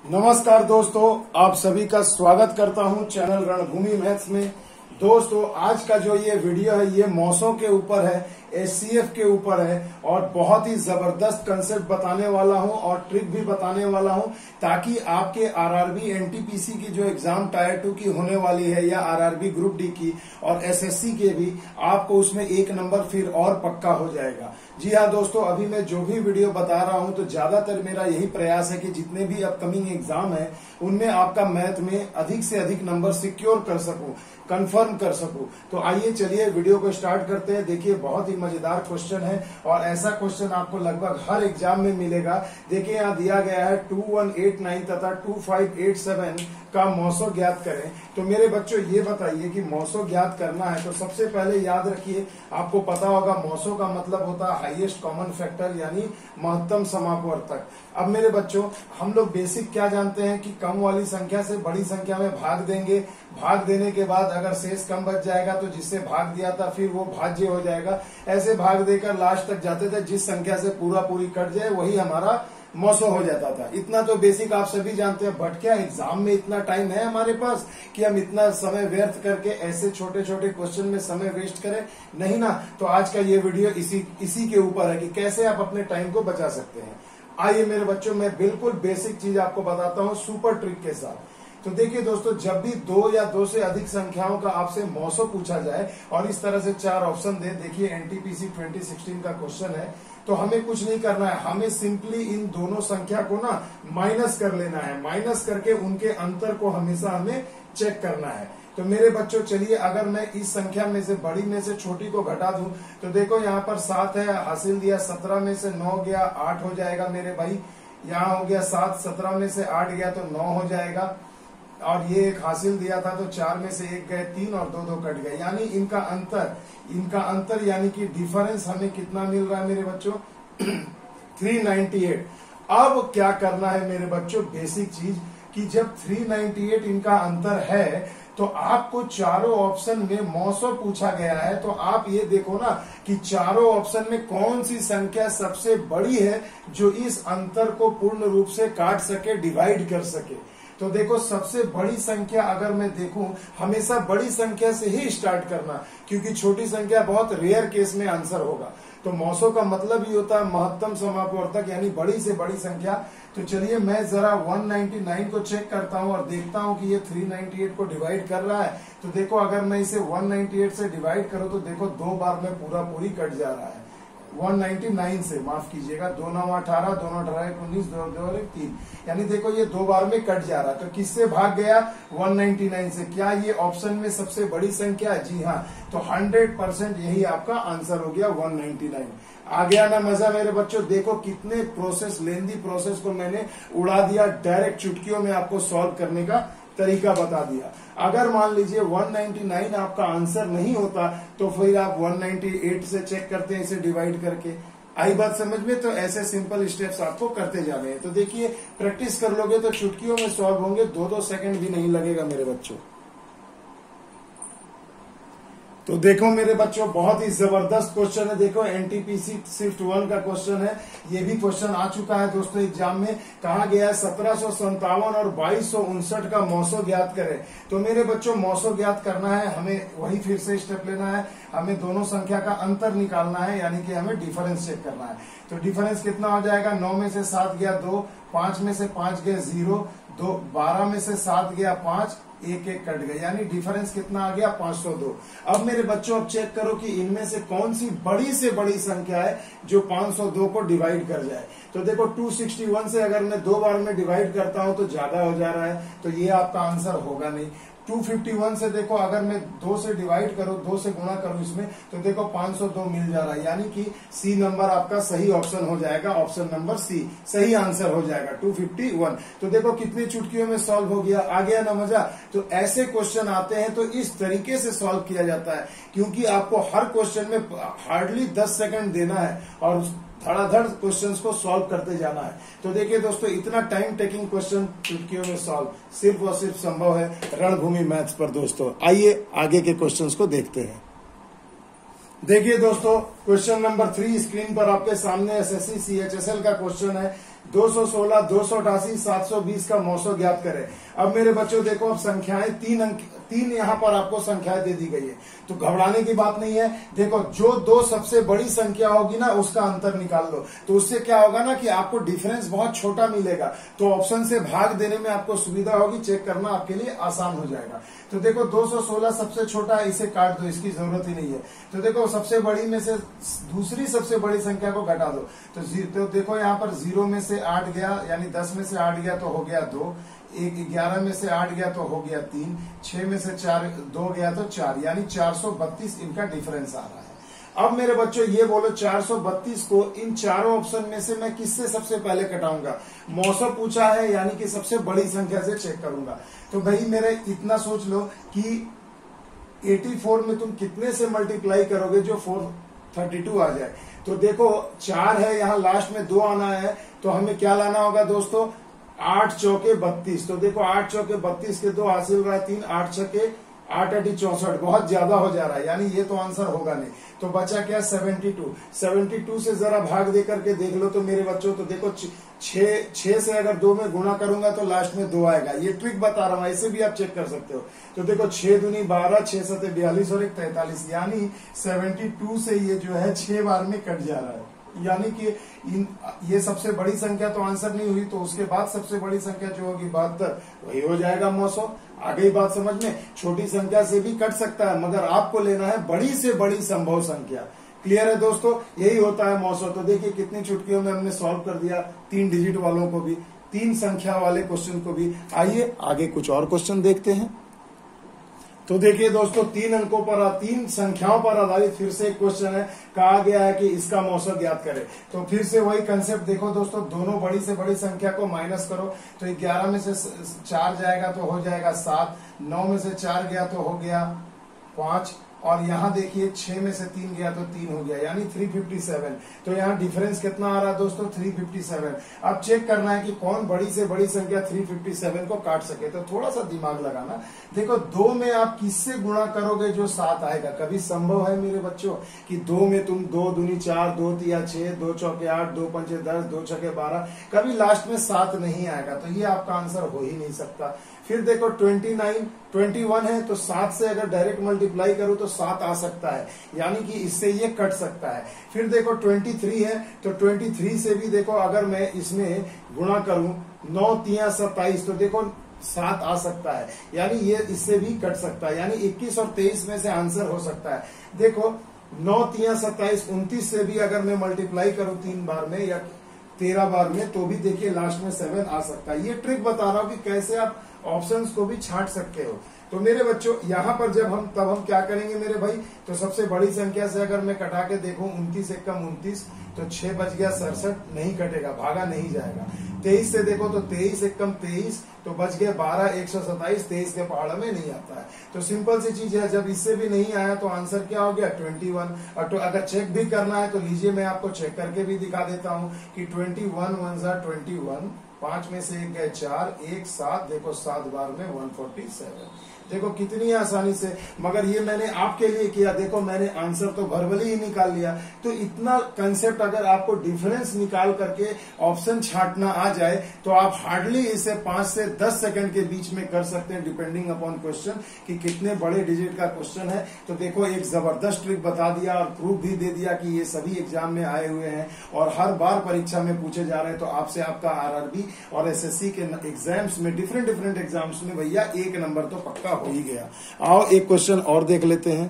नमस्कार दोस्तों, आप सभी का स्वागत करता हूं चैनल रणभूमि मैथ्स में। दोस्तों, आज का जो ये वीडियो है ये मौसों के ऊपर है, एचसीएफ के ऊपर है और बहुत ही जबरदस्त कंसेप्ट बताने वाला हूं और ट्रिक भी बताने वाला हूं ताकि आपके आरआरबी एनटीपीसी की जो एग्जाम टायर 2 की होने वाली है या आरआरबी ग्रुप डी की और एसएससी के भी, आपको उसमें एक नंबर फिर और पक्का हो जाएगा। जी हाँ दोस्तों, अभी मैं जो भी वीडियो बता रहा हूं तो ज्यादातर मेरा यही प्रयास है कि जितने भी अपकमिंग एग्जाम है उनमें आपका मैथ में अधिक से अधिक नंबर सिक्योर कर सकूं, कंफर्म कर सकूं। तो आइए चलिए वीडियो को स्टार्ट करते हैं। देखिए, बहुत ही मजेदार क्वेश्चन है और ऐसा क्वेश्चन आपको लगभग हर एग्जाम में मिलेगा। देखिए, यहाँ दिया गया है 2189 तथा 2587 का मौसो ज्ञात करें। तो मेरे बच्चों ये बताइए कि मौसो ज्ञात करना है तो सबसे पहले याद रखिए, आपको पता होगा मौसो का मतलब होता है हाईएस्ट कॉमन फैक्टर यानी महत्तम समापवर्तक। अब मेरे बच्चों, हम लोग बेसिक क्या जानते हैं कि कम वाली संख्या से बड़ी संख्या में भाग देंगे, भाग देने के बाद अगर शेष कम बच जाएगा तो जिससे भाग दिया था फिर वो भाज्य हो जाएगा। ऐसे भाग देकर लास्ट तक जाते थे, जिस संख्या से पूरी कट जाए वही हमारा मौसो हो जाता था। इतना तो बेसिक आप सभी जानते हैं, बट क्या एग्जाम में इतना टाइम है हमारे पास कि हम इतना समय व्यर्थ करके ऐसे छोटे छोटे क्वेश्चन में समय वेस्ट करें? नहीं ना। तो आज का ये वीडियो इसी के ऊपर है कि कैसे आप अपने टाइम को बचा सकते हैं। आइए मेरे बच्चों, मैं बिल्कुल बेसिक चीज आपको बताता हूँ सुपर ट्रिक के साथ। तो देखिए दोस्तों, जब भी दो या दो से अधिक संख्याओं का आपसे मौसो पूछा जाए और इस तरह से चार ऑप्शन दे, देखिए एनटीपीसी 2016 का क्वेश्चन है, तो हमें कुछ नहीं करना है, हमें सिंपली इन दोनों संख्या को ना माइनस कर लेना है। माइनस करके उनके अंतर को हमेशा हमें चेक करना है। तो मेरे बच्चों चलिए, अगर मैं इस संख्या में से बड़ी में से छोटी को घटा दूं तो देखो यहाँ पर 7 है, हासिल दिया 17 में से 9 गया 8 हो जाएगा मेरे भाई। यहाँ हो गया 7, 17 में से 8 गया तो 9 हो जाएगा। और ये एक हासिल दिया था तो 4 में से 1 गए 3 और 2 कट गए, यानी इनका अंतर यानी कि डिफरेंस हमें कितना मिल रहा है मेरे बच्चों 398। अब क्या करना है मेरे बच्चों, बेसिक चीज कि जब 398 इनका अंतर है तो आपको चारों ऑप्शन में मौसो पूछा गया है, तो आप ये देखो ना कि चारों ऑप्शन में कौन सी संख्या सबसे बड़ी है जो इस अंतर को पूर्ण रूप से काट सके, डिवाइड कर सके। तो देखो, सबसे बड़ी संख्या अगर मैं देखूं, हमेशा बड़ी संख्या से ही स्टार्ट करना, क्योंकि छोटी संख्या बहुत रेयर केस में आंसर होगा। तो मौसो का मतलब ही होता है महत्तम समापवर्तक यानी बड़ी से बड़ी संख्या। तो चलिए मैं जरा 199 को चेक करता हूं और देखता हूं कि ये 398 को डिवाइड कर रहा है। तो देखो, अगर मैं इसे 198 से डिवाइड करूं तो देखो 2 बार में पूरी कट जा रहा है 199 से, माफ कीजिएगा, 2 9 18, 2 9 18 19, 2 2 3, यानी देखो ये 2 बार में कट जा रहा है। तो किससे भाग गया? 199 से। क्या ये ऑप्शन में सबसे बड़ी संख्या है? जी हाँ। तो 100% यही आपका आंसर हो गया 199। आ गया ना मजा मेरे बच्चों? देखो कितने लेंदी प्रोसेस को मैंने उड़ा दिया, डायरेक्ट चुटकियों में आपको सॉल्व करने का तरीका बता दिया। अगर मान लीजिए 199 आपका आंसर नहीं होता तो फिर आप 198 से चेक करते हैं इसे डिवाइड करके। आई बात समझ में? तो ऐसे सिंपल स्टेप्स आपको करते जाने हैं। तो देखिए, प्रैक्टिस कर लोगे तो चुटकियों में सॉल्व होंगे, 2 सेकंड भी नहीं लगेगा मेरे बच्चों। तो देखो मेरे बच्चों, बहुत ही जबरदस्त क्वेश्चन है। देखो एनटीपीसी शिफ्ट 1 का क्वेश्चन है, ये भी क्वेश्चन आ चुका है दोस्तों एग्जाम में। कहा गया है 1757 और 2259 का मौसो ज्ञात करें। तो मेरे बच्चों, मौसो ज्ञात करना है, हमें वही फिर से स्टेप लेना है, हमें दोनों संख्या का अंतर निकालना है, यानी कि हमें डिफरेंस चेक करना है। तो डिफरेंस कितना हो जाएगा? 9 में से 7 गया 2, 5 में से 5 गया 0, 12 में से 7 गया 5, 1 कट गया, यानी डिफरेंस कितना आ गया? 502। अब मेरे बच्चों, अब चेक करो कि इनमें से कौन सी बड़ी से बड़ी संख्या है जो 502 को डिवाइड कर जाए। तो देखो 261 से अगर मैं 2 बार में डिवाइड करता हूं तो ज्यादा हो जा रहा है, तो ये आपका आंसर होगा नहीं। 251 से देखो अगर मैं 2 से डिवाइड करूं, 2 से गुणा करूं इसमें, तो देखो 502 मिल जा रहा है, यानी कि सी नंबर आपका सही ऑप्शन हो जाएगा, ऑप्शन नंबर सी सही आंसर हो जाएगा 251। तो देखो कितनी चुटकियों में सॉल्व हो गया। आ गया ना मजा? तो ऐसे क्वेश्चन आते हैं तो इस तरीके से सॉल्व किया जाता है, क्योंकि आपको हर क्वेश्चन में हार्डली 10 सेकंड देना है और धड़ाधड़ क्वेश्चंस को सॉल्व करते जाना है। तो देखिए दोस्तों, इतना टाइम टेकिंग क्वेश्चन चुटकियों में सॉल्व सिर्फ और सिर्फ संभव है रणभूमि मैथ्स पर दोस्तों। आइए आगे के क्वेश्चंस को देखते हैं। देखिए दोस्तों, क्वेश्चन नंबर 3 स्क्रीन पर आपके सामने एसएससी सीएचएसएल का क्वेश्चन है। 216, 288, 720 का मौसो ज्ञात करें। अब मेरे बच्चों देखो, अब संख्याएं तीन यहाँ पर आपको संख्याएं दे दी गई है, तो घबराने की बात नहीं है। देखो, जो दो सबसे बड़ी संख्या होगी ना, उसका अंतर निकाल लो, तो उससे क्या होगा ना कि आपको डिफरेंस बहुत छोटा मिलेगा, तो ऑप्शन से भाग देने में आपको सुविधा होगी, चेक करना आपके लिए आसान हो जाएगा। तो देखो 216 सबसे छोटा है, इसे काट दो, इसकी जरूरत ही नहीं है। तो देखो सबसे बड़ी में से दूसरी सबसे बड़ी संख्या को घटा दो, तो देखो यहाँ पर 0 में से 8 गया, यानी 10 में से 8 गया तो हो गया 2, 11 में से 8 गया तो हो गया 3, 6 में से 2 गया तो 4, यानी 432 इनका डिफरेंस आ रहा है। अब मेरे बच्चों ये बोलो, 432 को इन चारों ऑप्शन में से मैं किससे सबसे पहले कटाऊंगा? मौसम पूछा है, यानी कि सबसे बड़ी संख्या से चेक करूंगा। तो भाई मेरे इतना सोच लो कि 84 में तुम कितने से मल्टीप्लाई करोगे जो 432 आ जाए। तो देखो 4 है, यहाँ लास्ट में 2 आना है, तो हमें क्या लाना होगा दोस्तों? 8 चौके 32। तो देखो 8 चौके 32 के 2 हासिल हो रहा है 3, 8 छके 8 8 64, बहुत ज्यादा हो जा रहा है, यानी ये तो आंसर होगा नहीं। तो बचा क्या? 72 से जरा भाग दे करके देख लो तो मेरे बच्चों, तो देखो 6 से अगर 2 में गुणा करूंगा तो लास्ट में 2 आएगा। ये ट्रिक बता रहा हूं, ऐसे भी आप चेक कर सकते हो। तो देखो 6 दूनी 12, 6 सते 42 और 1 43, यानी 72 से ये जो है 6 बार में कट जा रहा है, यानी कि ये सबसे बड़ी संख्या तो आंसर नहीं हुई, तो उसके बाद सबसे बड़ी संख्या जो होगी 72, वही हो जाएगा मौसो। आ गई बात समझ में? छोटी संख्या से भी कट सकता है, मगर आपको लेना है बड़ी से बड़ी संभव संख्या। क्लियर है दोस्तों? यही होता है मौसो। तो देखिए कितनी चुटकियों में हमने सॉल्व कर दिया, 3 डिजिट वालों को भी, 3 संख्या वाले क्वेश्चन को भी। आइए आगे कुछ और क्वेश्चन देखते हैं। तो देखिए दोस्तों, 3 संख्याओं पर आधारित फिर से एक क्वेश्चन है। कहा गया है कि इसका मौसम ज्ञात करें। तो फिर से वही कंसेप्ट देखो दोस्तों, दोनों बड़ी से बड़ी संख्या को माइनस करो, तो 11 में से 4 जाएगा तो हो जाएगा 7, 9 में से 4 गया तो हो गया 5, और यहाँ देखिए 6 में से 3 गया तो 3 हो गया, यानी 357। तो यहाँ डिफरेंस कितना आ रहा है दोस्तों? 357। अब चेक करना है कि कौन बड़ी से बड़ी संख्या 357 को काट सके। तो थोड़ा सा दिमाग लगाना। देखो 2 में आप किससे गुणा करोगे जो 7 आएगा? कभी संभव है मेरे बच्चों कि 2 में तुम 2 दूनी 4, 2 तिया 6, 2 चौके 8, 2 पंचे 10, 2 छके 12, कभी लास्ट में 7 नहीं आएगा, तो ये आपका आंसर हो ही नहीं सकता। फिर देखो 21 है, तो 7 से अगर डायरेक्ट मल्टीप्लाई करूं तो 7 आ सकता है, यानी कि इससे ये कट सकता है। फिर देखो 23 है, तो 23 से भी देखो अगर मैं इसमें गुणा करूं 9 तिया 27, तो देखो 7 आ सकता है, यानी ये इससे भी कट सकता है, यानी 21 और 23 में से आंसर हो सकता है। देखो 9 तिया 27, 29 से भी अगर मैं मल्टीप्लाई करूं 3 बार में या 13 बार में, तो भी देखिए लास्ट में 7 आ सकता है। ये ट्रिक बता रहा हूं कि कैसे आप ऑप्शंस को भी छांट सकते हो। तो मेरे बच्चों यहाँ पर तब हम क्या करेंगे मेरे भाई? तो सबसे बड़ी संख्या से अगर मैं कटा के देखूं 29 एक कम 29, तो 6 बच गया 67, नहीं कटेगा, भागा नहीं जाएगा। 23 से देखो तो 23 एक कम 23, तो बच गए 12, 127, 23 के पहाड़ में नहीं आता है। तो सिंपल सी चीज है, जब इससे भी नहीं आया तो आंसर क्या हो गया? 21। और तो अगर चेक भी करना है तो लीजिए मैं आपको चेक करके भी दिखा देता हूँ कि 21 1 21, 5 में से 1 गए 4, 1 7, देखो 7 बार में 147। देखो कितनी आसानी से, मगर ये मैंने आपके लिए किया। देखो मैंने आंसर तो वर्बली ही निकाल लिया। तो इतना कंसेप्ट अगर आपको डिफरेंस निकाल करके ऑप्शन छांटना आ जाए तो आप हार्डली इसे 5 से 10 सेकंड के बीच में कर सकते हैं, डिपेंडिंग अपॉन क्वेश्चन कि कितने बड़े डिजिट का क्वेश्चन है। तो देखो एक जबरदस्त ट्रिक बता दिया और प्रूफ भी दे दिया कि ये सभी एग्जाम में आए हुए हैं और हर बार परीक्षा में पूछे जा रहे हैं। तो आपसे आपका आरआरबी और एसएससी के एग्जाम्स में, डिफरेंट एग्जाम्स में भैया 1 नंबर तो पक्का हो ही गया। आओ एक क्वेश्चन और देख लेते हैं।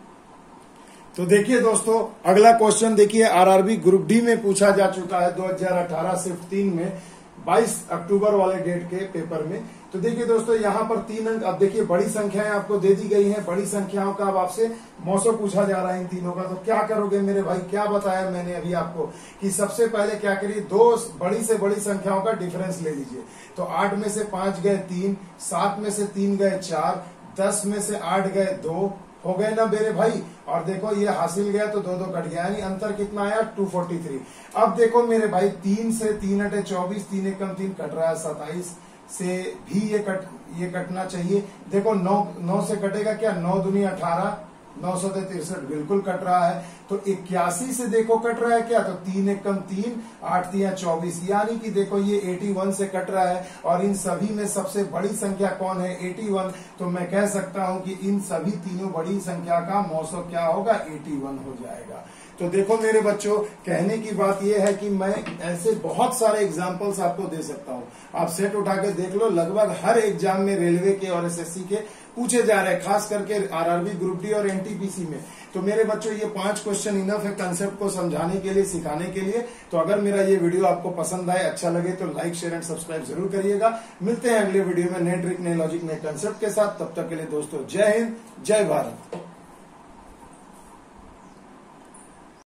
तो देखिए दोस्तों, अगला क्वेश्चन देखिए, आरआरबी ग्रुप डी में पूछा जा चुका है 2018 शिफ्ट 3 में, 22 अक्टूबर वाले डेट के पेपर में। तो देखिए दोस्तों, यहाँ पर 3 अंक, अब देखिए बड़ी संख्याएं आपको दे दी गई हैं, बड़ी संख्याओं का अब आपसे मौसम पूछा जा रहा है इन तीनों का। तो क्या करोगे मेरे भाई? क्या बताया मैंने अभी आपको कि सबसे पहले क्या करिए, 2 बड़ी से बड़ी संख्याओं का डिफरेंस ले लीजिए। तो 8 में से 5 गए 3, 7 में से 3 गए 4, 10 में से 8 गए 2, हो गए ना मेरे भाई। और देखो ये हासिल गया तो 2 2 कट गया, यानी अंतर कितना आया? 243। अब देखो मेरे भाई, 3 से 3 हटे 24, 3 एक कम 3 कट रहा है 27 से भी ये कटना चाहिए। देखो 9 से कटेगा क्या? 9 दूनी 18, 963 बिल्कुल कट रहा है। तो 81 से देखो कट रहा है क्या, तो 3 एकम 3, 8 तिया 24, यानी कि देखो ये 81 से कट रहा है। और इन सभी में सबसे बड़ी संख्या कौन है, 81। तो मैं कह सकता हूं कि इन सभी तीनों बड़ी संख्या का मौसो क्या होगा, 81 हो जाएगा। तो देखो मेरे बच्चों, कहने की बात यह है कि मैं ऐसे बहुत सारे एग्जाम्पल्स आपको दे सकता हूं। आप सेट उठा के देख लो, लगभग हर एग्जाम में रेलवे के और एसएससी के पूछे जा रहे हैं, खास करके आरआरबी, ग्रुप डी और एनटीपीसी में। तो मेरे बच्चों ये 5 क्वेश्चन इनफ है कंसेप्ट को समझाने के लिए, सिखाने के लिए। तो अगर मेरा ये वीडियो आपको पसंद आए, अच्छा लगे, तो लाइक, शेयर एंड सब्सक्राइब जरूर करिएगा। मिलते हैं अगले वीडियो में नए ट्रिक, नए लॉजिक, नए कंसेप्ट के साथ। तब तक के लिए दोस्तों, जय हिंद, जय भारत।